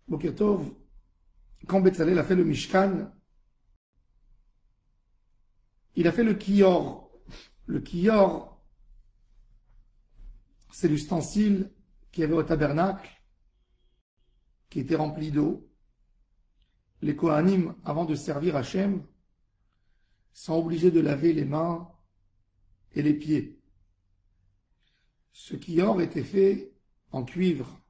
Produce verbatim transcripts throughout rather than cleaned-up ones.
Boker Tov, quand Betzalel a fait le Mishkan, il a fait le Kior. Le Kior, c'est l'ustensile qu'il y avait au tabernacle, qui était rempli d'eau. Les Kohanim, avant de servir Hachem, sont obligés de laver les mains et les pieds. Ce Kior était fait en cuivre.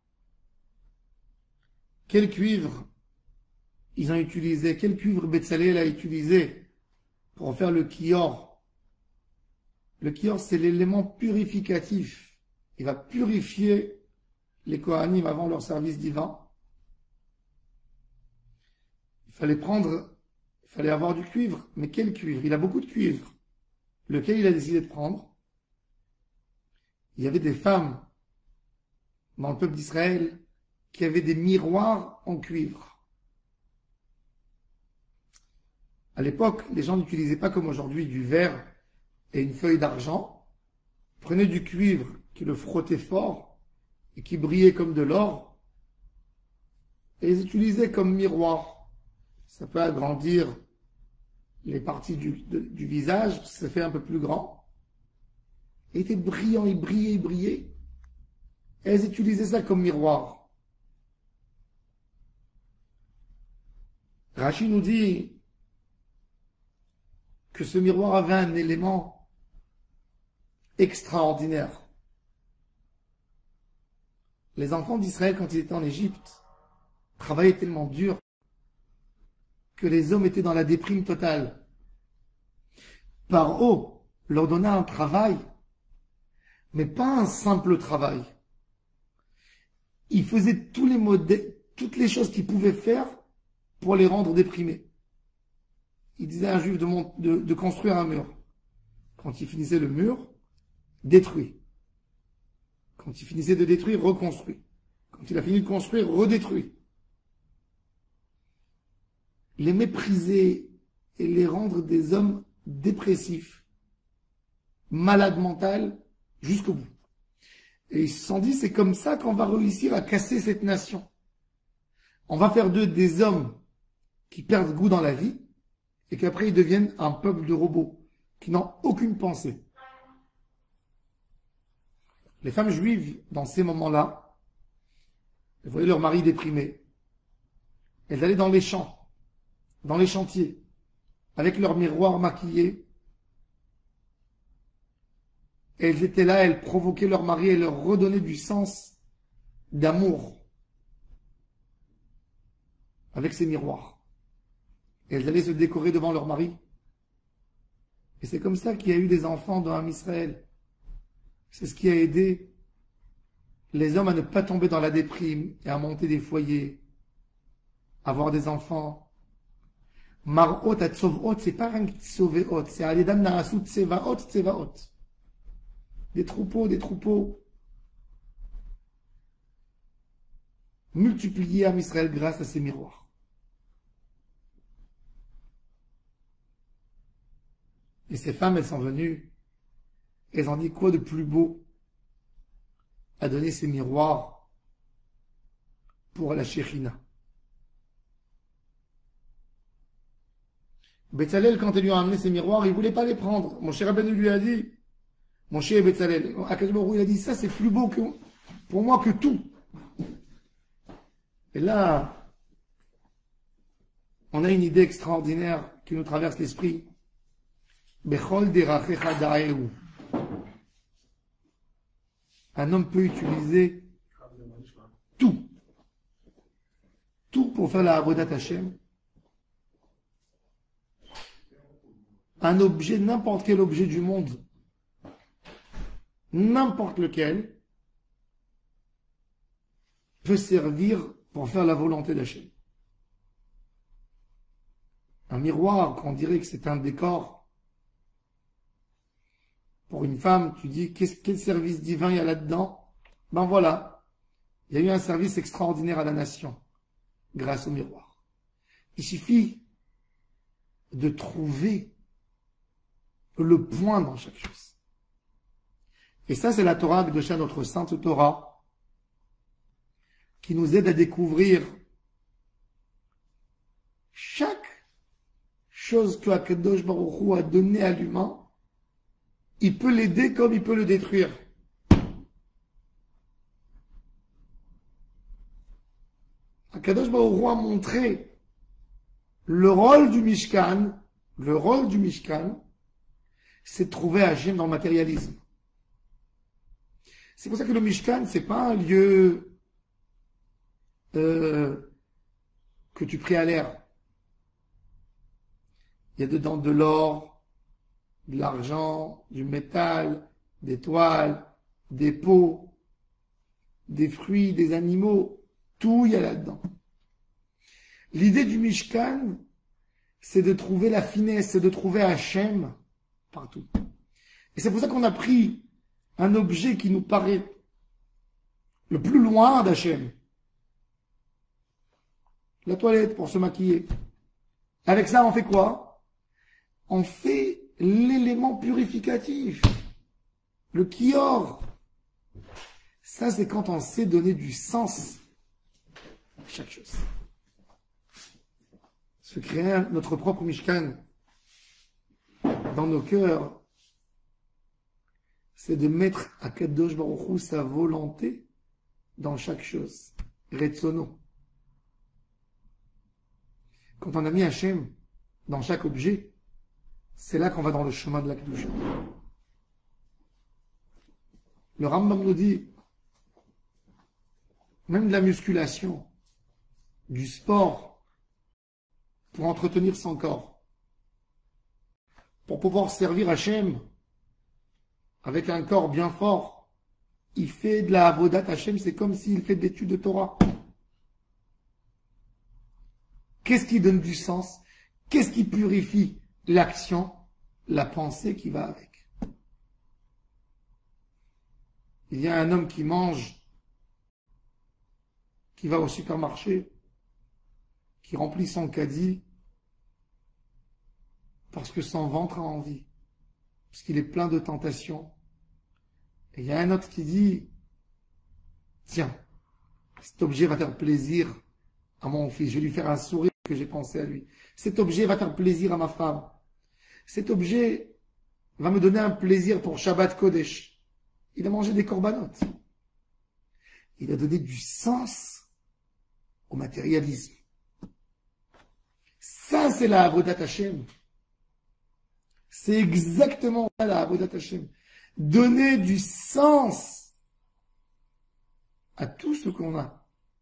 Quel cuivre ils ont utilisé? Quel cuivre Betzalel a utilisé pour faire le Kior? Le Kior, c'est l'élément purificatif. Il va purifier les Kohanim avant leur service divin. Il fallait prendre, il fallait avoir du cuivre. Mais quel cuivre? Il a beaucoup de cuivre. Lequel il a décidé de prendre? Il y avait des femmes dans le peuple d'Israël qui avaient des miroirs en cuivre. À l'époque, les gens n'utilisaient pas comme aujourd'hui du verre et une feuille d'argent. Ils prenaient du cuivre qui le frottait fort et qui brillait comme de l'or et ils utilisaient comme miroir. Ça peut agrandir les parties du, de, du visage, ça fait un peu plus grand. Il était brillant, il brillait, il brillait. Et elles utilisaient ça comme miroir. Rashi nous dit que ce miroir avait un élément extraordinaire. Les enfants d'Israël, quand ils étaient en Égypte, travaillaient tellement dur que les hommes étaient dans la déprime totale. Paro leur donna un travail, mais pas un simple travail. Il faisait tous les modèles, toutes les choses qu'il pouvait faire pour les rendre déprimés. Il disait à un juif de, de, de construire un mur. Quand il finissait le mur, détruit. Quand il finissait de détruire, reconstruit. Quand il a fini de construire, redétruit. Les mépriser et les rendre des hommes dépressifs, malades mentales, jusqu'au bout. Et ils se sont dit, c'est comme ça qu'on va réussir à casser cette nation. On va faire d'eux des hommes qui perdent goût dans la vie et qu'après ils deviennent un peuple de robots qui n'ont aucune pensée. Les femmes juives, dans ces moments-là, elles voyaient leur mari déprimé. Elles allaient dans les champs, dans les chantiers, avec leurs miroirs maquillés. Et elles étaient là, elles provoquaient leur mari et leur redonnaient du sens d'amour avec ces miroirs. Et elles allaient se décorer devant leur mari. Et c'est comme ça qu'il y a eu des enfants dans Am Israël. C'est ce qui a aidé les hommes à ne pas tomber dans la déprime et à monter des foyers, à avoir des enfants. Marot at Tsovot, c'est pas un Tsoveot, c'est Alidam Narasut Tsevaot, Tsevaot. Des troupeaux, des troupeaux. Multipliés à Israël grâce à ces miroirs. Et ces femmes, elles sont venues, elles ont dit quoi de plus beau à donner ces miroirs pour la Shekhinah. Betzalel, quand ils lui ont amené ces miroirs, il ne voulait pas les prendre. Mon cher Rabbeinu lui a dit, mon cher Betzalel, Akadosh Baruch Hu, il a dit, ça c'est plus beau que, pour moi que tout. Et là, on a une idée extraordinaire qui nous traverse l'esprit. Bechol derachecha da'ehu. Un homme peut utiliser tout. Tout pour faire la avodat Hashem. Un objet, n'importe quel objet du monde, n'importe lequel, peut servir pour faire la volonté d'Hachem. Un miroir, qu'on dirait que c'est un décor, pour une femme, tu dis, quel service divin il y a là-dedans? Ben voilà, il y a eu un service extraordinaire à la nation, grâce au miroir. Il suffit de trouver le point dans chaque chose. Et ça, c'est la Torah de notre sainte Torah, qui nous aide à découvrir chaque chose que Akadosh Baruch Hu a donnée à l'humain, il peut l'aider comme il peut le détruire. Akadosh Baruch Hu a montré le rôle du Mishkan, le rôle du Mishkan, c'est de trouver Hachem dans le matérialisme. C'est pour ça que le Mishkan, c'est pas un lieu euh, que tu pries à l'air. Il y a dedans de l'or, de l'argent, du métal, des toiles, des peaux, des fruits, des animaux. Tout il y a là-dedans. L'idée du Mishkan, c'est de trouver la finesse, c'est de trouver Hachem partout. Et c'est pour ça qu'on a pris un objet qui nous paraît le plus loin d'Hachem. La toilette pour se maquiller. Avec ça, on fait quoi? On fait l'élément purificatif. Le kior. Ça, c'est quand on sait donner du sens à chaque chose. Se créer notre propre Mishkan dans nos cœurs, c'est de mettre à Kadosh Baruch Hu sa volonté dans chaque chose. Retsono. Quand on a mis Hachem dans chaque objet, c'est là qu'on va dans le chemin de la Kedusha. Le Rambam nous dit, même de la musculation, du sport, pour entretenir son corps, pour pouvoir servir Hachem avec un corps bien fort, il fait de la avodat Hachem, c'est comme s'il fait de l'étude de Torah. Qu'est-ce qui donne du sens? Qu'est-ce qui purifie l'action? La pensée qui va avec. Il y a un homme qui mange, qui va au supermarché, qui remplit son caddie, parce que son ventre a envie, parce qu'il est plein de tentations. Et il y a un autre qui dit, tiens, cet objet va faire plaisir à mon fils, je vais lui faire un sourire que j'ai pensé à lui. Cet objet va faire plaisir à ma femme. Cet objet va me donner un plaisir pour Shabbat Kodesh. Il a mangé des corbanotes. Il a donné du sens au matérialisme. Ça, c'est la avodat Hashem. C'est exactement ça, la avodat Hashem. Donner du sens à tout ce qu'on a.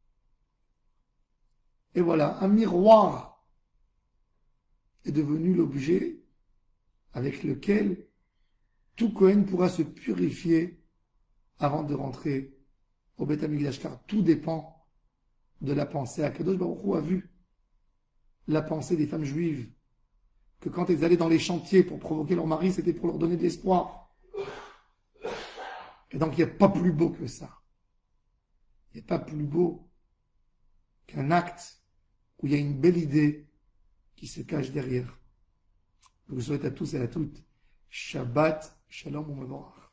Et voilà, un miroir est devenu l'objet avec lequel tout Kohen pourra se purifier avant de rentrer au Beth Amikdash, car tout dépend de la pensée. Akadosh Baruch Hu a vu la pensée des femmes juives, que quand elles allaient dans les chantiers pour provoquer leur mari, c'était pour leur donner de l'espoir. Et donc il n'y a pas plus beau que ça. Il n'y a pas plus beau qu'un acte où il y a une belle idée qui se cache derrière. Je vous souhaite à tous et à toutes Shabbat Shalom Umevorach.